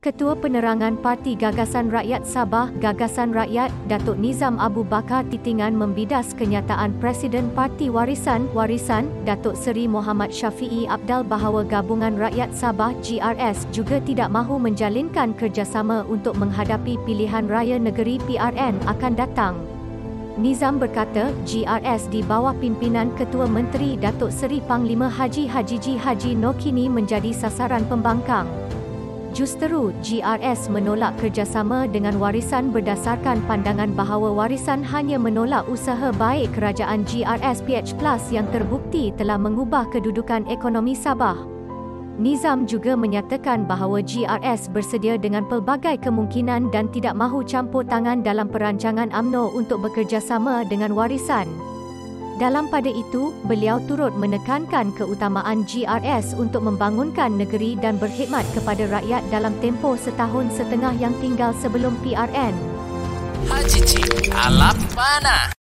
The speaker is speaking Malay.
Ketua Penerangan Parti Gagasan Rakyat Sabah, Gagasan Rakyat, Datuk Nizam Abu Bakar Titingan membidas kenyataan Presiden Parti Warisan, Datuk Seri Muhammad Syafiee Apdal bahawa Gabungan Rakyat Sabah (GRS) juga tidak mahu menjalinkan kerjasama untuk menghadapi pilihan raya negeri PRN akan datang. Nizam berkata, GRS di bawah pimpinan Ketua Menteri Datuk Seri Panglima Haji Hajiji Haji Noor kini menjadi sasaran pembangkang. Justeru, GRS menolak kerjasama dengan Warisan berdasarkan pandangan bahawa Warisan hanya menolak usaha baik kerajaan GRS PH Plus yang terbukti telah mengubah kedudukan ekonomi Sabah. Nizam juga menyatakan bahawa GRS bersedia dengan pelbagai kemungkinan dan tidak mahu campur tangan dalam perancangan UMNO untuk bekerjasama dengan Warisan. Dalam pada itu, beliau turut menekankan keutamaan GRS untuk membangunkan negeri dan berkhidmat kepada rakyat dalam tempoh setahun setengah yang tinggal sebelum PRN. Haji Cik, alam mana?